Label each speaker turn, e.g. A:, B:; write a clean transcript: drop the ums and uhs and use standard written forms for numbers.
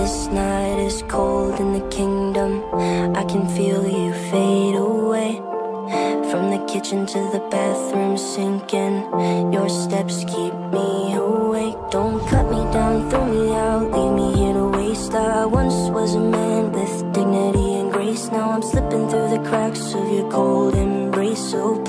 A: This night is cold in the kingdom. I can feel you fade away. From the kitchen to the bathroom sinking, your steps keep me awake. Don't cut me down, throw me out, leave me here to waste. I once was a man with dignity and grace. Now I'm slipping through the cracks of your cold embrace. So